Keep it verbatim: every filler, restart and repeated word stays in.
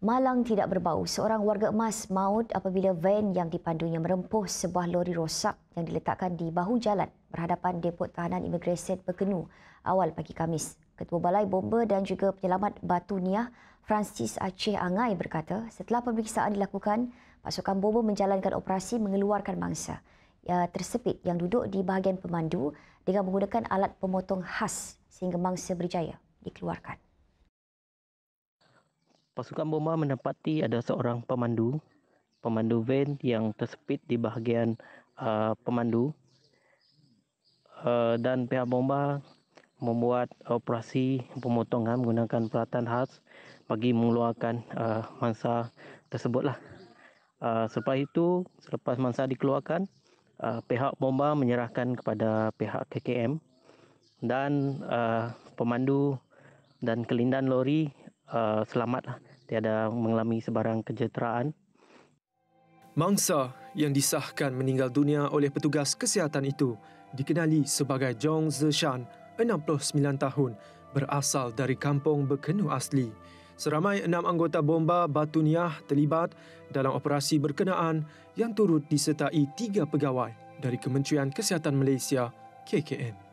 Malang tidak berbau. Seorang warga emas maut apabila van yang dipandunya merempuh sebuah lori rosak yang diletakkan di bahu jalan berhadapan Depot Tahanan Imigresen Berkenu awal pagi Khamis. Ketua Balai Bomba dan juga Penyelamat Batu Niah, Francis Aceh Angai berkata, setelah pemeriksaan dilakukan, pasukan bomba menjalankan operasi mengeluarkan mangsa ya, tersepit yang duduk di bahagian pemandu dengan menggunakan alat pemotong khas sehingga mangsa berjaya dikeluarkan. Pasukan bomba mendapati ada seorang pemandu, pemandu van yang tersepit di bahagian uh, pemandu uh, dan pihak bomba membuat operasi pemotongan menggunakan peralatan khas bagi mengeluarkan uh, mangsa tersebutlah. Uh, selepas itu, selepas mangsa dikeluarkan, uh, pihak bomba menyerahkan kepada pihak K K M dan uh, pemandu dan kelindan lori uh, selamatlah, tiada mengalami sebarang kecederaan. Mangsa yang disahkan meninggal dunia oleh petugas kesihatan itu dikenali sebagai Jong Zeshan, enam puluh sembilan tahun, berasal dari kampung Berkenu asli. Seramai enam anggota bomba Batu Niah terlibat dalam operasi berkenaan yang turut disertai tiga pegawai dari Kementerian Kesihatan Malaysia K K M.